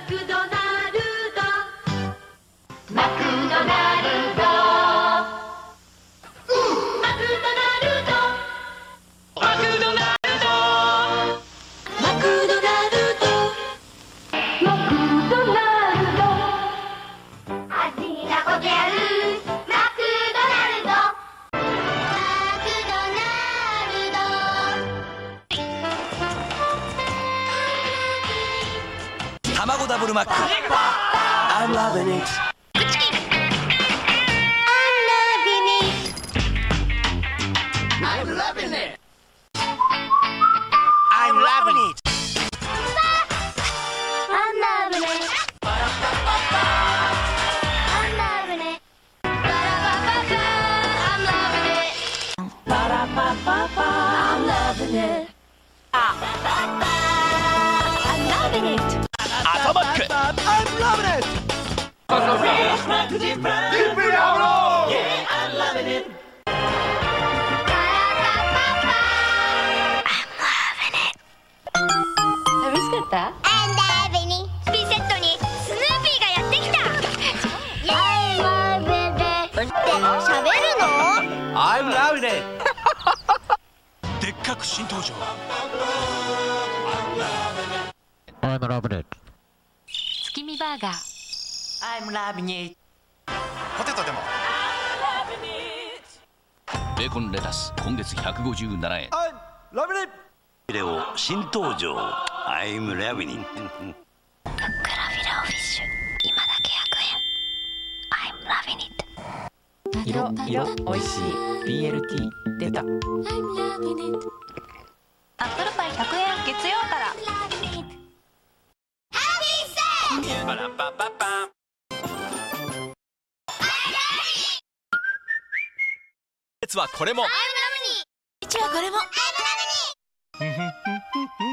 クドナルドマクドナルドマクドナルドマクドナルドマクドナルドマクドナルド味がこげあるマクドナルド卵ダブルマック I'm loving it I'm loving it I'm loving it I'm loving it I'm loving it I'm loving it I'm loving it 朝マック I'm loving it 楽しかった？ピセットにスヌーピーがやってきた。イエーイ。って喋るの？ I'm loving it でっかく新登場 I'm loving it 月見バーガー。 I'm loving it ポテトでもベーコンレタス今月157円。 I'm loving it レオ新登場 I'm loving it ふっくらフィレオフィッシュ今だけ100円 I'm loving it おいしい BLT 出た。 アップルパイ100円月曜からパラパパパン実はこれもうちはこれも